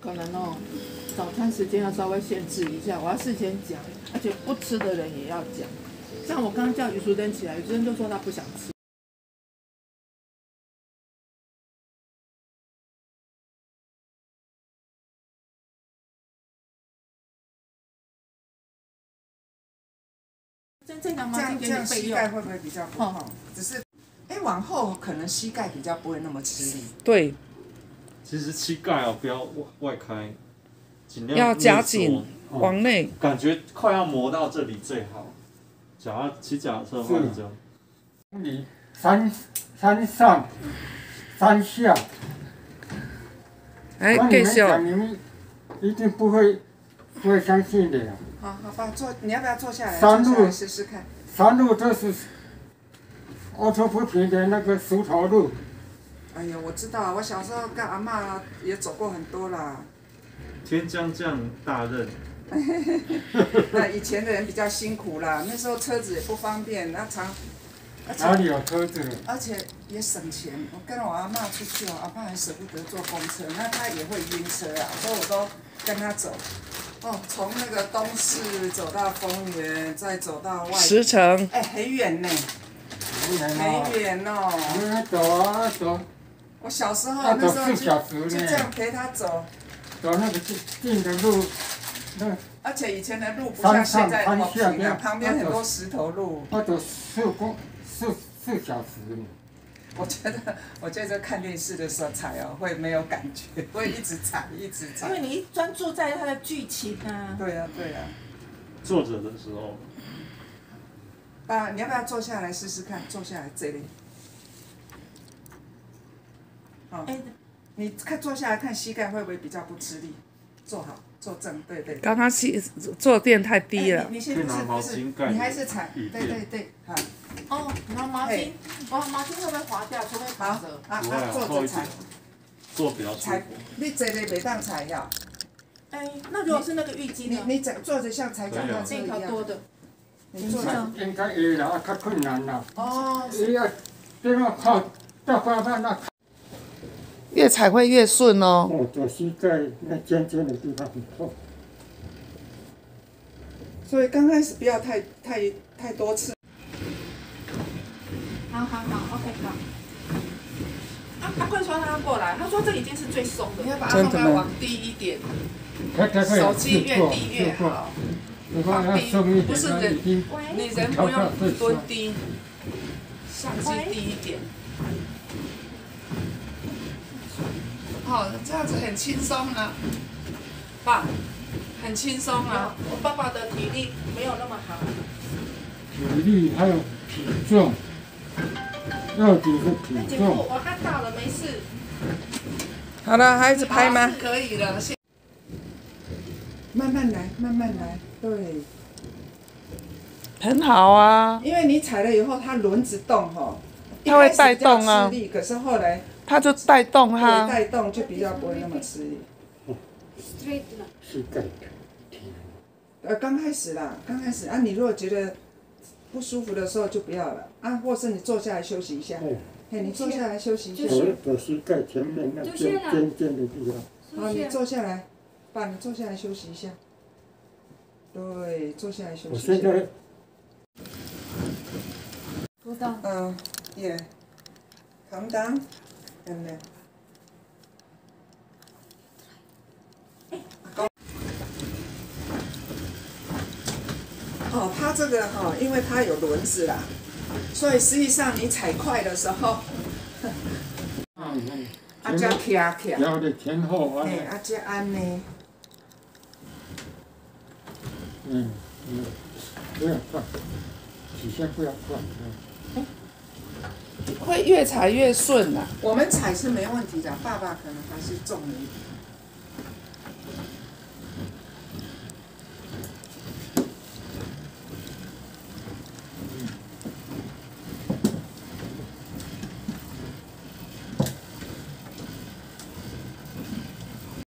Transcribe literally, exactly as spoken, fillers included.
可能哦，早餐时间要稍微限制一下，我要事先讲，而且不吃的人也要讲。像我刚刚叫于淑珍起来，于淑珍就说她不想吃。真正的毛巾给你备用。 膝盖会不会比较不好？只是，哎，往后可能膝盖比较不会那么吃力。 对。 其实膝盖哦，不要外外开，尽量要夹紧，往内。 感觉快要磨到这里最好。脚骑脚踏车的话就。 你三三上三下。 哎，继续。 你们一定不会不会相信的呀。 好，好吧，坐，你要不要坐下来？ 山路试试看。 山路这是凹凸不平的那个石头路。 哎呀，我知道，我小时候跟阿嬷也走过很多啦。 天将降大任。 那以前的人比较辛苦啦，那时候车子也不方便，那常。 哪里有车子？ 而且也省钱。我跟我阿嬷出去哦，阿嬷还舍不得坐公车，那她也会晕车啊，所以我都跟她走。哦，从那个东市走到丰原，再走到外。 十城。 哎，很远呢。很远哦。 走啊走。 我小时候那时候就就这样陪他走。 走那个近的路，那。 而且以前的路不像现在那么平啊，旁边很多石头路。 要走四公四四小时呢。 我觉得，我觉得看电视的时候踩哦，会没有感觉，会一直踩，一直踩。 因为你专注在它的剧情啊。 对呀、啊，对呀、啊。 坐着的时候。 爸，你要不要坐下来试试看？坐下来这里。好。哎，你看坐下来看膝盖会不会比较不吃力？坐好，坐正，对对。 刚刚膝坐垫太低了。 你先不是不是，你还是踩，对对对，好。 哦，拿毛巾，哇，毛巾会不会滑掉？除非躺着。 啊啊，坐着踩。 坐比较舒服。 你这里袂当踩呀。 哎，那如果是那个浴巾呢？ 你你坐坐着像踩脚踏车一样。 多的。 你坐着。 应该会啦，较困难啦。 哦。 你要这个靠到花瓣那。 越踩会越顺哦。 哦，左膝盖那尖尖的地方很痛。 所以刚开始不要太太太多次。 好好好 ，OK 好。阿阿贵说他要过来，他说这已经是最松的，你要把它放往低一点，手机越低越好。放低，不是人，你人不用蹲低，相机低一点。好，这样子很轻松啊，爸，很轻松啊。我爸爸的体力没有那么好。 体力还有体重，要紧是体重。 我看到了，没事。 好了，还一直拍吗？ 可以了， 慢慢来，慢慢来，对。 很好啊。 因为你踩了以后，它轮子动哈， 它会带动啊。 吃力，可是后来。 它就带动它。 带动就比较不会那么吃力。 膝盖。 呃，刚开始啦，刚开始啊，你如果觉得不舒服的时候就不要了啊，或是你坐下来休息一下。嘿，你坐下来休息一下。 左左膝盖前面那尖尖尖的地方。好，你坐下来，爸，你坐下来休息一下。对，坐下来休息一下。 我现在。 不到。 嗯，也。calm down，and then。哦，它这个哈、哦，因为它有轮子啦，所以实际上你踩快的时候，啊，这卡卡。 腰的前后啊。 哎，啊，这安呢。 嗯嗯，不要放，底下不要放。 会越踩越顺啊。 我们踩是没问题的，爸爸可能还是重了一点。